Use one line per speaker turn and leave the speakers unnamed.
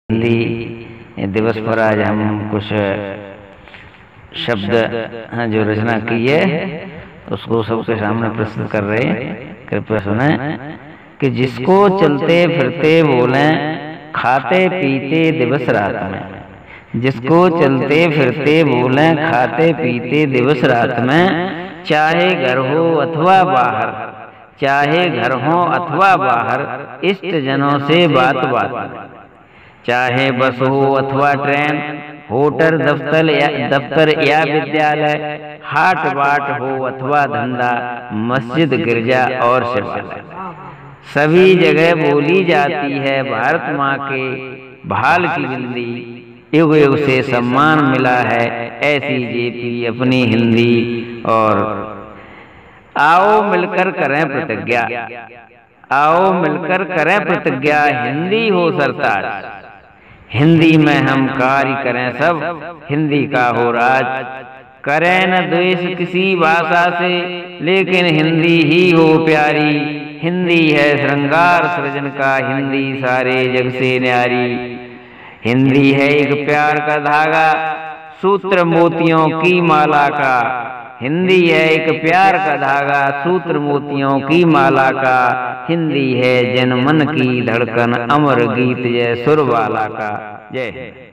हिंदी दिवस पर आज हम कुछ शब्द जो रचना की है उसको सबके सामने प्रस्तुत कर रहे हैं। कृपया सुने कि जिसको चलते फिरते बोले खाते पीते दिवस रात में, जिसको चलते फिरते बोले खाते पीते दिवस रात में, चाहे घर हो अथवा बाहर, चाहे घर हो अथवा बाहर, इष्ट जनों से बात बात, चाहे बस हो अथवा ट्रेन, होटल दफ्तर या विद्यालय, हाट बाट हो अथवा धंधा, मस्जिद गिरजा और शिवालय, सभी जगह बोली जाती है भारत माँ के भाल की हिंदी। युग युग से सम्मान मिला है ऐसी जेपी अपनी हिंदी। और आओ मिलकर करें प्रतिज्ञा, आओ मिलकर करें प्रतिज्ञा, हिंदी हो सरताज, हिंदी में हम कार्य करें सब, हिंदी का हो राज, करें न द्वेष किसी भाषा से, लेकिन हिंदी ही हो प्यारी, हिंदी है श्रृंगार सृजन का, हिंदी सारे जग से न्यारी, हिंदी है एक प्यार का धागा, सूत्र मोतियों की माला का, हिंदी है एक प्यार का धागा, सूत्र मोतियों की माला का, हिंदी है जन मन की धड़कन, अमर गीत जय सुरबाला का। जय।